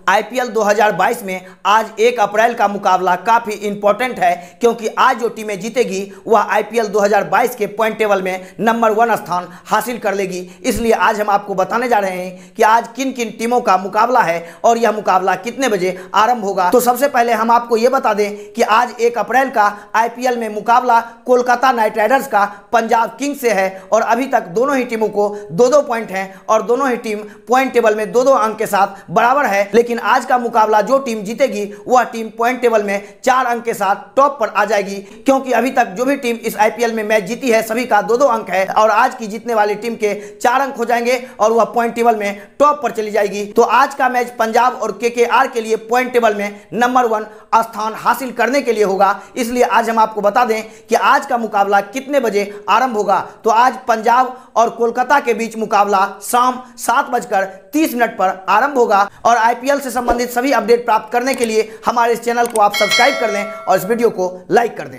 IPL 2022 में आज 1 अप्रैल का मुकाबला काफी इंपॉर्टेंट है, क्योंकि आज जो टीमें जीतेगी वह आईपीएल 2022 के पॉइंट टेबल में नंबर 1 स्थान हासिल कर लेगी। इसलिए आज हम आपको बताने जा रहे हैं कि आज किन किन टीमों का मुकाबला है और यह मुकाबला कितने बजे आरंभ होगा। तो सबसे पहले हम आपको यह बता दें कि आज 1 अप्रैल का आईपीएल में मुकाबला कोलकाता नाइट राइडर्स का पंजाब किंग्स से है और अभी तक दोनों ही टीमों को 2-2 पॉइंट हैं और दोनों ही टीम पॉइंट टेबल में 2-2 अंक के साथ बराबर है। लेकिन आज का मुकाबला जो टीम जीतेगी वह टीम पॉइंट टेबल में 4 अंक के साथ टॉप पर आ जाएगी, क्योंकि अभी तक जो भी टीम इस आईपीएल में मैच जीती है सभी का 2-2 अंक है और आज की जीतने वाली टीम के 4 अंक हो जाएंगे और वह पॉइंट टेबल में टॉप पर चली जाएगी। तो आज का मैच पंजाब और केकेआर के लिए पॉइंट टेबल में नंबर 1 स्थान हासिल करने के लिए होगा। इसलिए आज हम आपको बता दें कि आज का मुकाबला कितने बजे आरंभ होगा। तो आज पंजाब और कोलकाता के बीच मुकाबला शाम 7:30 पर आरंभ होगा और आईपीएल से संबंधित सभी अपडेट प्राप्त करने के लिए हमारे इस चैनल को आप सब्सक्राइब कर लें और इस वीडियो को लाइक कर दें।